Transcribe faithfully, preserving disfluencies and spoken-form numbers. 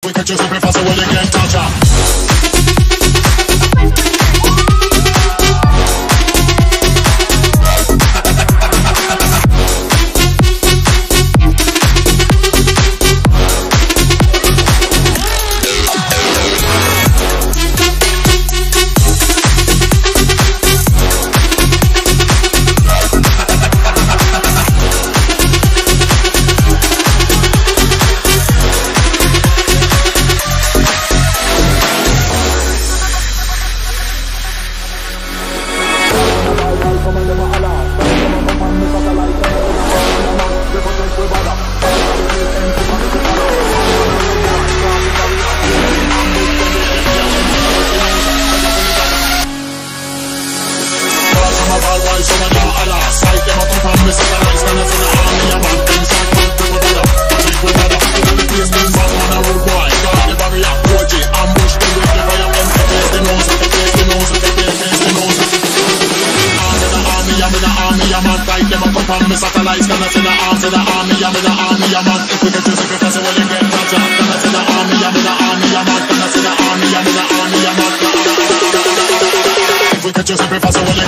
We catch you super fast, so when you get touch up. Satellites gonna to the arms of the army, I'm in the army, I'm on. We can just because when you get touch up, gonna to the army, I'm in the army, I'm on. Gonna to the army, I'm in the army, I'm on. We can just because when you